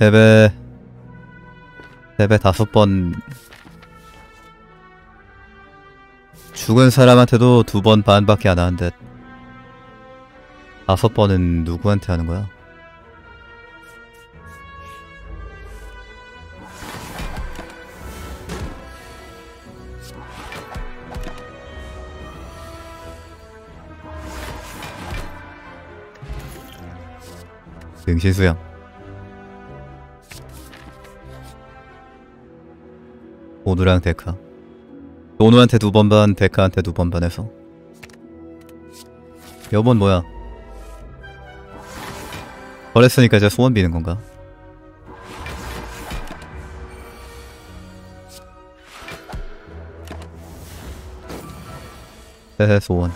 세배 5번 죽은 사람한테도 2번 반밖에 안 하는데 5번은 누구한테 하는 거야? 등신수양 오누랑 데카 오누한테 2번 반, 데카한테 2번 반 해서 여번 뭐야? 버렸으니까 이제 소원 비는 건가? 헤헤 소원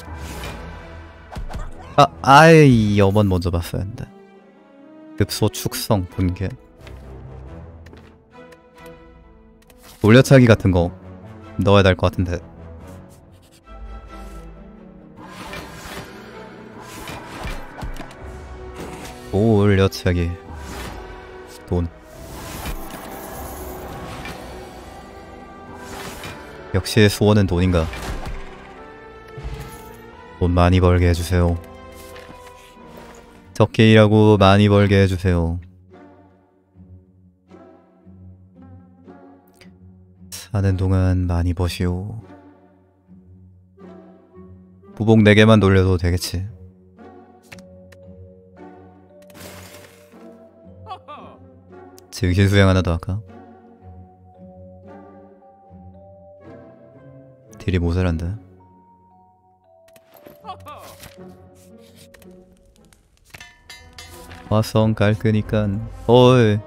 아이 여번 먼저 봤어야 했는데 급소 축성 분개 돌려차기 같은 거 넣어야 될 것 같은데 돌려차기 돈 역시 소원은 돈인가 돈 많이 벌게 해주세요 적게 일하고 많이 벌게 해주세요 사는 동안 많이 버시오 부복 4개만 돌려도 되겠지 증신수양 하나 더 할까? 딜이 모자란다 화성 깔끄니깐 어이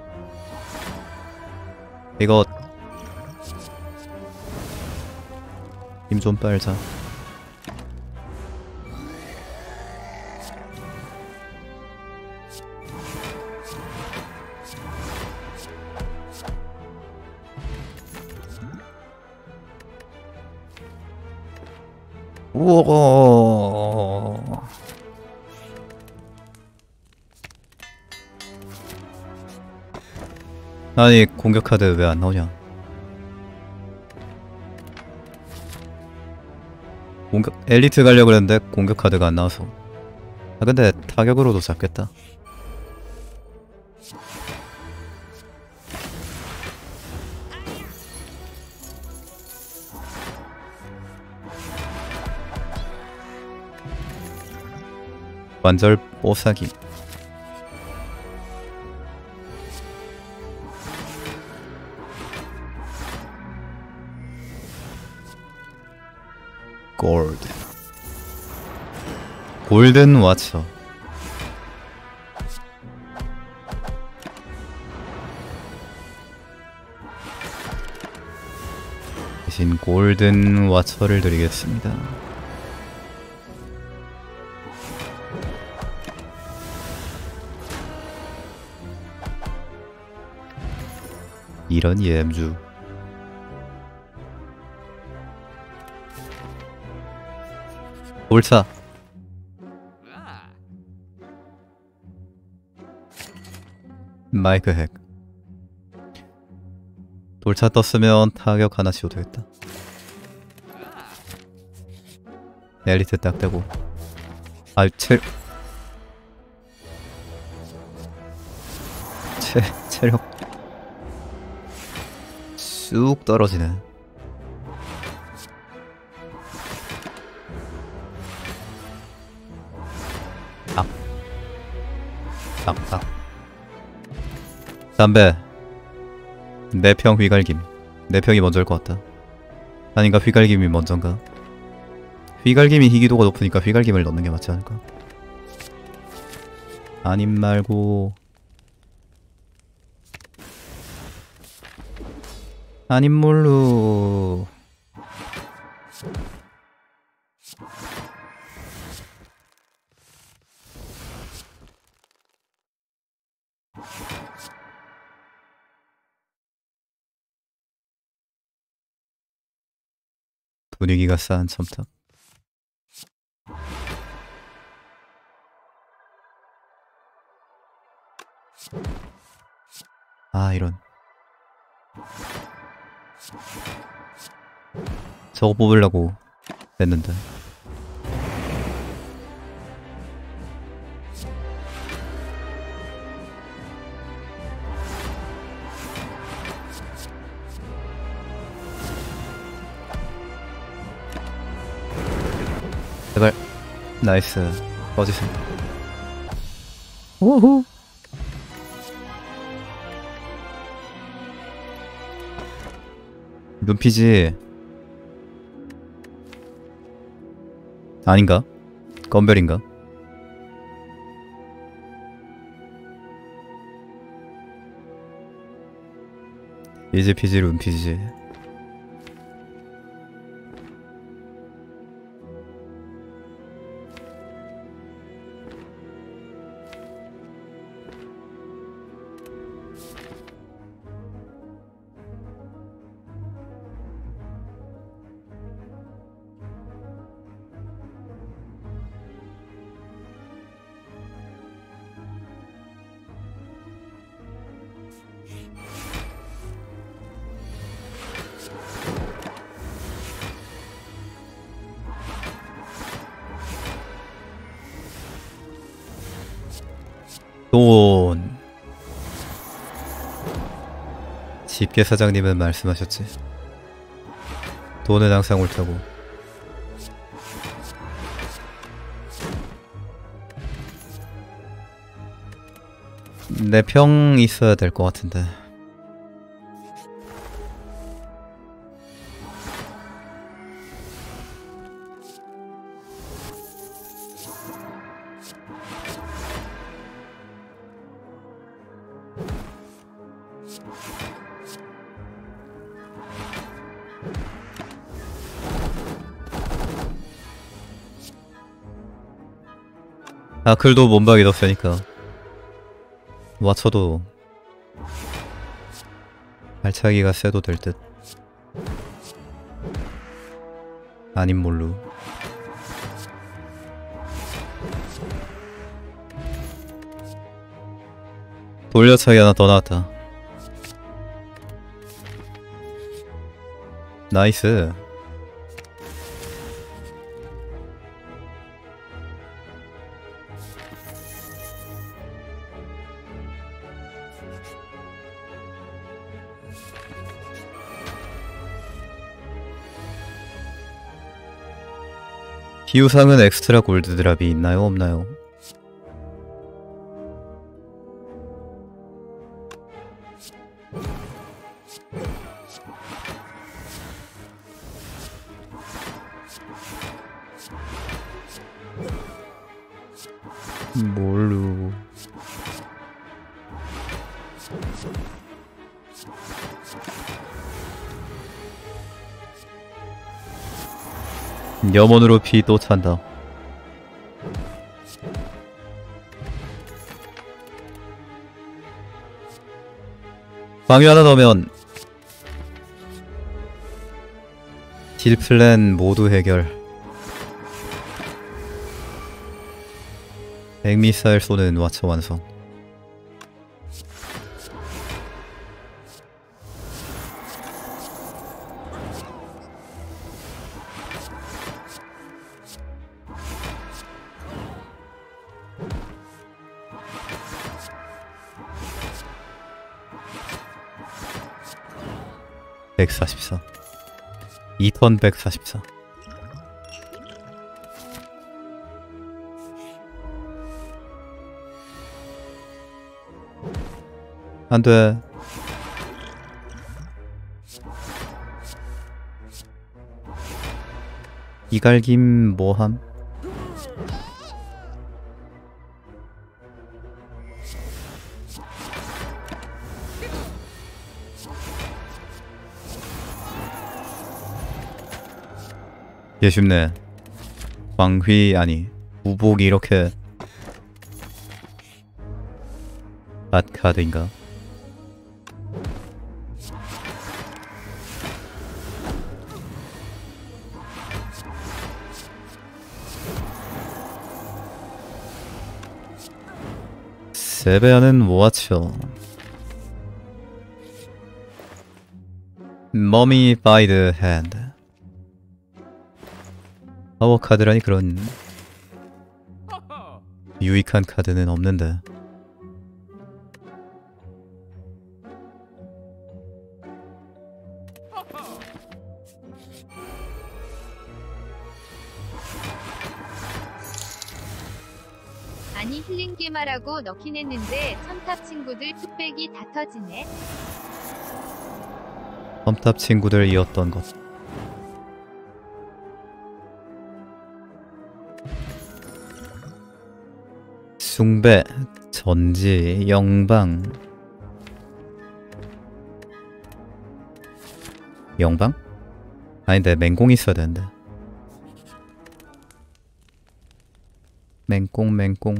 이거 힘 좀 빨자 우와 아니 공격 카드 왜 안 나오냐 공격 엘리트 가려고 그랬는데 공격 카드가 안 나와서 아 근데 타격으로도 잡겠다 관절 뽀사기 골드 골든 와처 대신 골든 와처를 드리겠습니다 이런 예엠주 돌차 마이크 핵 돌차 떴으면 타격 하나 씌워도 되겠다 엘리트 딱 대고 체력 쑥 떨어지네 딱 담배 내평 휘갈김 내평이 먼저일 것 같다 아닌가 휘갈김이 먼저인가 휘갈김이 희귀도가 높으니까 휘갈김을 넣는 게 맞지 않을까 아님 말고 아님 몰루 분위기가 싸한 첨탑 아 이런. 저거 뽑으려고 냈는데. 제발. 나이스. 꺼지세요. 오호. 눈피지. 아닌가? 건별인가? 이지피지 눈피지. 돈. 집게 사장님은 말씀하셨지. 돈은 항상 옳다고. 내 평 있어야 될 것 같은데. 아, 글도 몸박이 더 세니까 와쳐도 발차기가 세도 될 듯. 아님 몰루. 돌려차기 하나 더 나왔다. 나이스. 기후상은 엑스트라 골드 드랍이 있나요? 없나요? 뭘로. 염원으로 피 또 찬다. 방위 하나 넣으면 딜 플랜 모두 해결. 핵미사일 쏘는 와처 완성. (144) 2턴 144. 안돼. 이갈김 뭐함? 예, 쉽네. 광휘 아니 우복이 이렇게 갓카드인가? 세배하는 모아쳐. Mommy by the hand. 파워 카드라니 그런 유익한 카드는 없는데. 아니 힐링 게임하라고 넣긴 했는데 첨탑 친구들 뚝배기 다 터지네. 험탑 친구들이었던 것. 숭배, 전지, 영방. 영방? 아닌데 맹공 있어야 되는데. 맹공.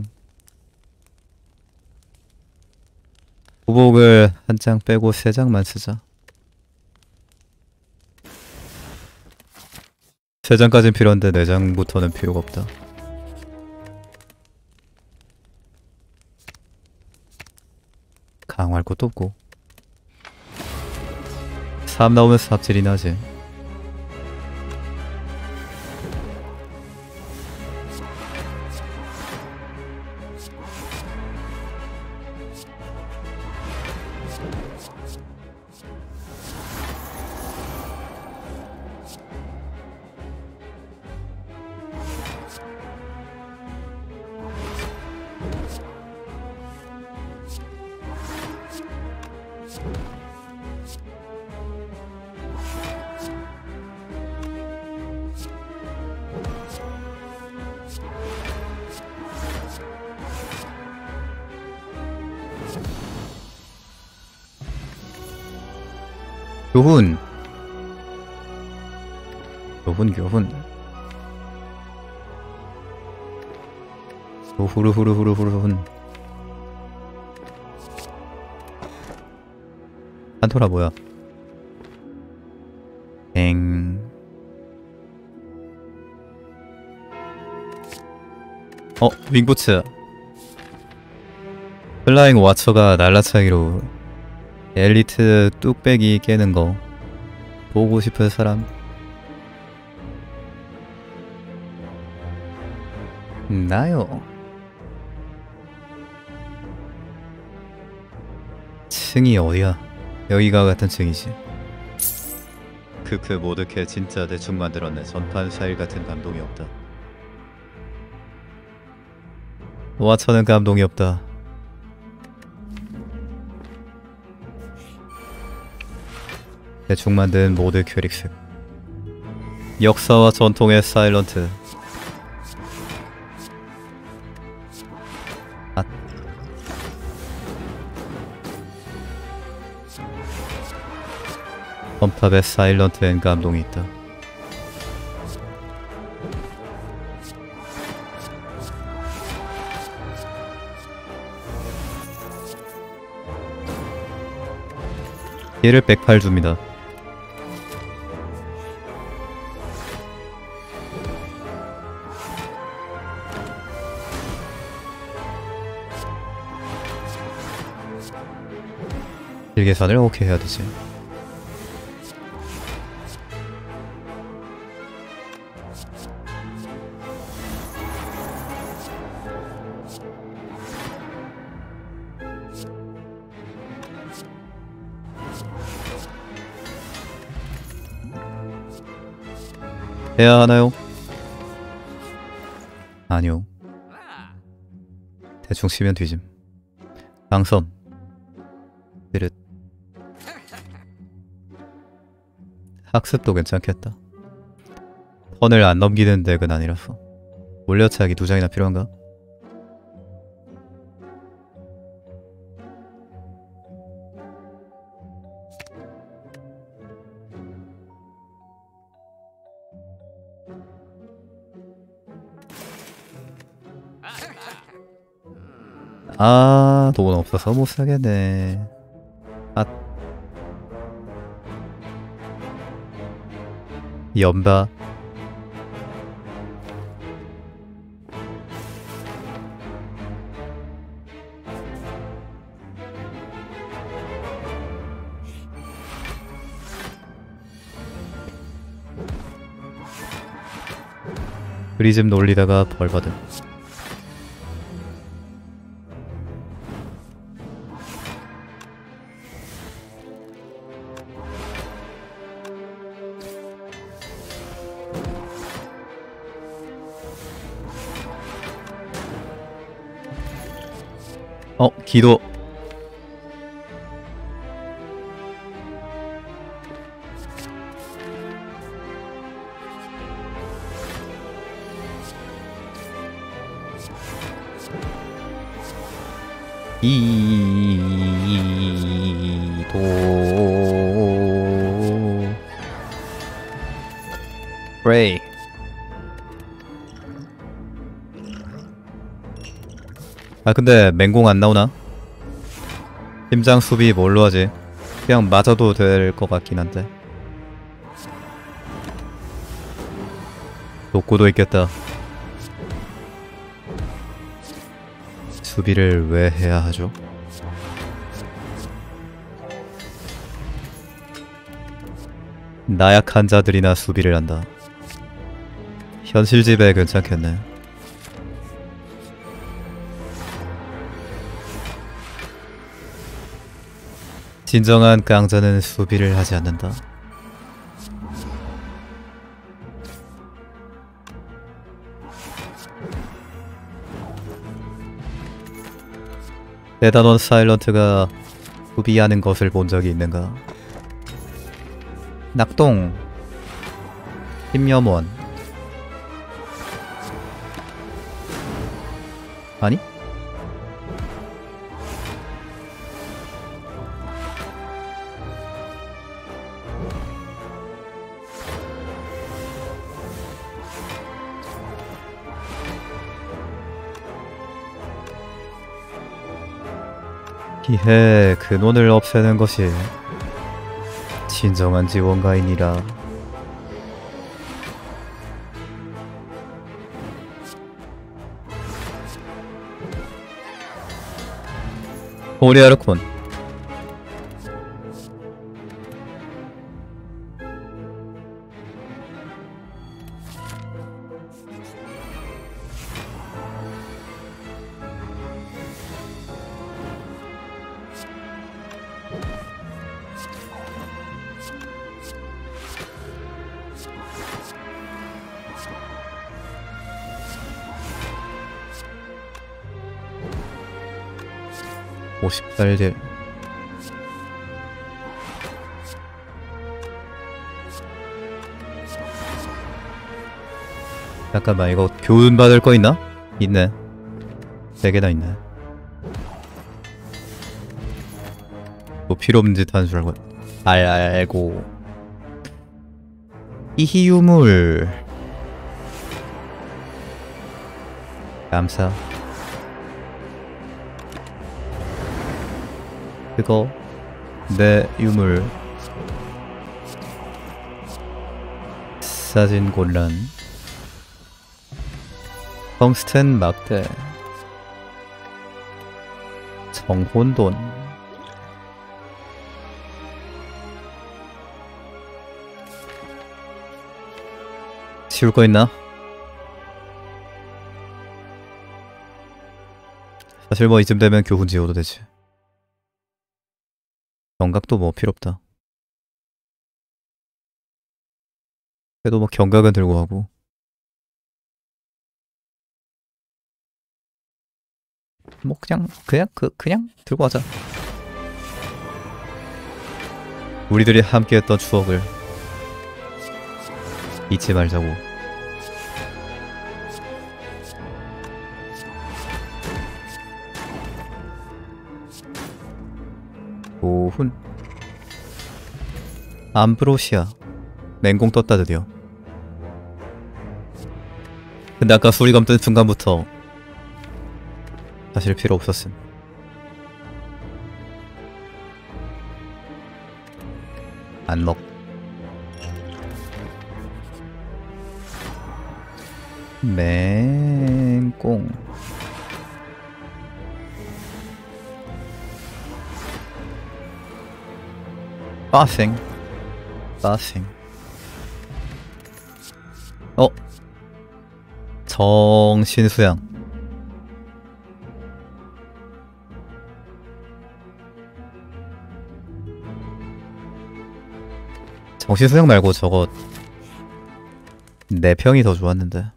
보복을 한 장 빼고 3장만 쓰자. 3장까진 필요한데 4장부터는 필요가 없다. 강화할 것도 없고 3 나오면 삽질이 나지. 교훈. 후루후루후루후룬. 한토라 뭐야? 윙부츠. 플라잉 와처가 날라차기로 엘리트 뚝배기 깨는 거 보고 싶은 사람? 나요. 층이 어디야? 여기가 같은 층이지. 크크 모드캐 진짜 대충 만들었네. 전판 사일 같은 감동이 없다. 와처는 감동이 없다. 대충 만든 모드 퀘릭스. 역사와 전통의 사일런트. 험탑에 사일런트엔 감동이 있다. 얘를 108 줍니다. 일 계산을 오케이 해야 되지. 해야 하나요? 아니요. 대충 치면 뒤짐. 방섬. 그릇. 학습도 괜찮겠다. 턴을 안 넘기는 덱은 아니라서. 몰려차기 2장이나 필요한가? 아, 돈 없어서 못 사겠네. 아, 연바. 프리즘 놀리다가 벌받음. 기도. 기도. Pray. 아 근데 맹공 안 나오나? 심장 수비 뭘로 하지? 그냥 맞아도 될 것 같긴 한데. 독고도 있겠다. 수비를 왜 해야 하죠? 나약한 자들이나 수비를 한다. 현실 지배 괜찮겠네. 진정한 깡자는 수비를 하지 않는다. 대단원 사일런트가 수비하는 것을 본 적이 있는가? 낙동 힘염원 아니? 기해 근원을 없애는 것이 진정한 지원가이니라. 오리아르콘 (50달들) 잠깐만 이거 교훈 받을 거 있나? 있네. 4개나 있네. 뭐 필요 없는 짓 하는 줄 알고 알고. 이희유물 감사. 그거 내 유물 사진 곤란. 텅스텐 막대 정혼돈 치울 거 있나? 사실 뭐 이쯤 되면 교훈 지어도 되지. 경각도 뭐 필요 없다. 그래도 뭐 경각은 들고 가고. 뭐 그냥 들고 가자. 우리들이 함께했던 추억을 잊지 말자고. 오훈 암브로시아 맹공 떴다 드디어. 근데 아까 수리검 뜬 순간부터 사실 필요 없었음. 안 먹. 맹공 빠생 정신수양. 정신수양 말고 저거 내 평이 더 좋았는데.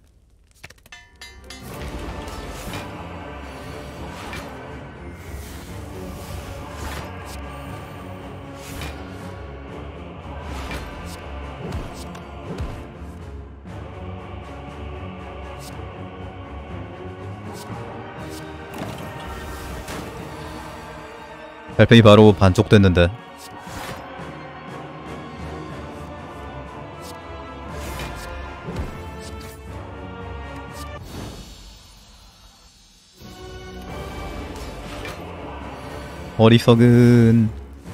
달팽이 바로 반쪽 됐는데. 어리석은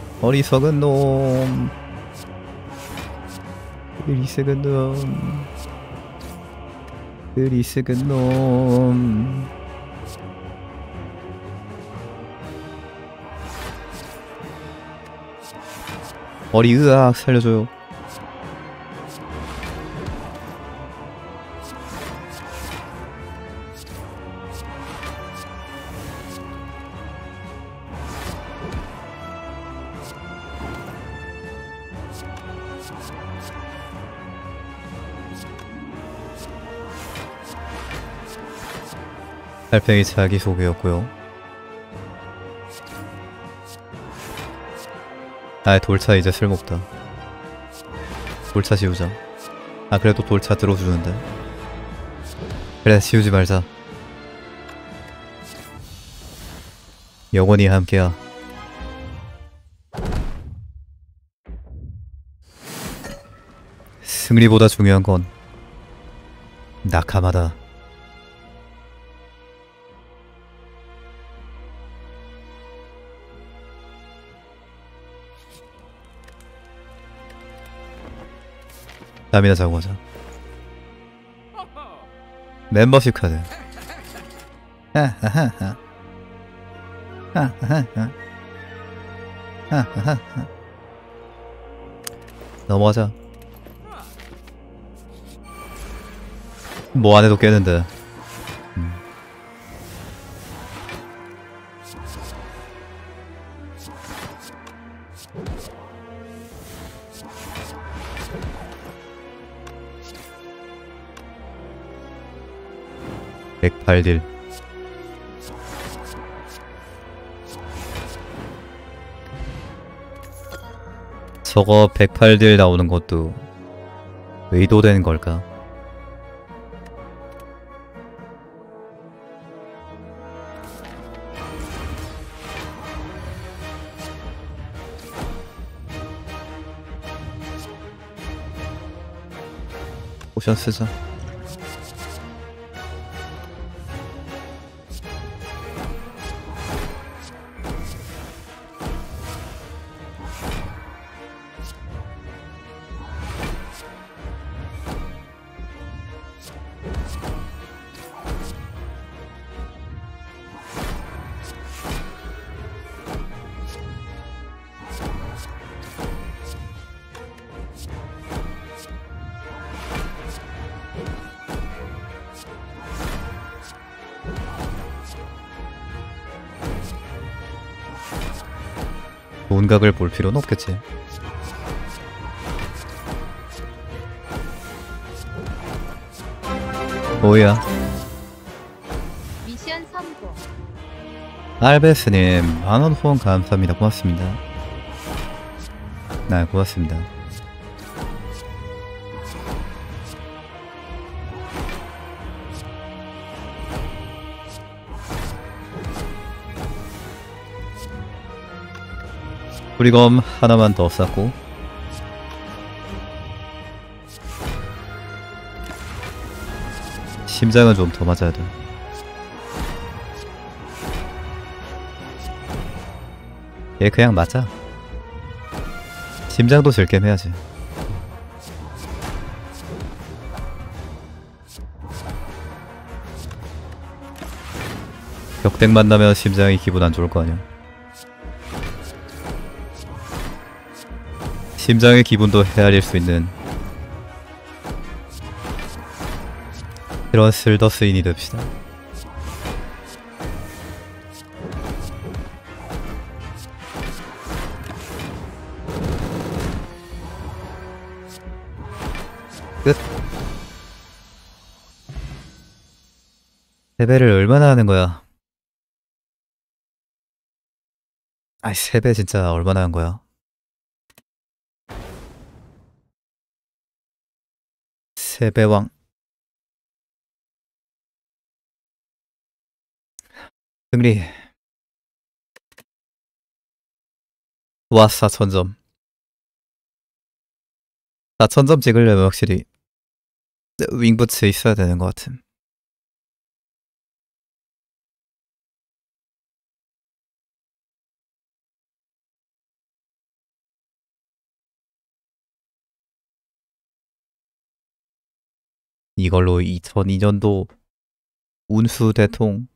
놈. 어리석은 놈. 머리 으악 살려줘요. 달팽이 자기소개였고요. 아, 돌차 이제 쓸모없다. 돌차 지우자. 아, 그래도 돌차 들어주는데. 그래, 지우지 말자. 영원히 함께야. 승리보다 중요한 건 낙하마다. 잠이나 자고 가자. 멤버십 카드. 넘어가자. 뭐 안해도 깨는데. 108딜. 저거 108딜 나오는 것도 의도된 걸까? 포션 쓰자. 온각을 볼 필요는 없겠지. 뭐야? 미션 성공. 알베스님 만원 후원 감사합니다. 고맙습니다. 네, 고맙습니다. 뿌리검 하나만 더 쌓고 심장은 좀 더 맞아야 돼. 얘 그냥 맞아. 심장도 즐겜 해야지. 격댁 만나면 심장이 기분 안 좋을 거 아니야. 심장의 기분도 헤아릴 수 있는 그런 슬더스인이 됩시다. 끝. 세배를 얼마나 하는 거야? 아이, 세배 진짜 얼마나 한 거야? 세배왕. 승리. 와, 4,000점. 4,000점 찍으려면 확실히 윙부츠 있어야 되는 것 같음. 이걸로 2002년도 운수 대통